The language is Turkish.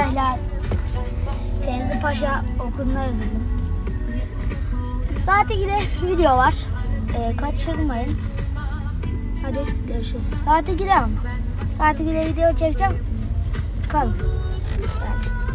Hilal Fevzi Paşa Okulu'na yazıldım. Saat 2'de video var. Kaçırmayın. Hadi görüşürüz. Saat 2'de ama. Saat 2'de video çekeceğim. Kalın.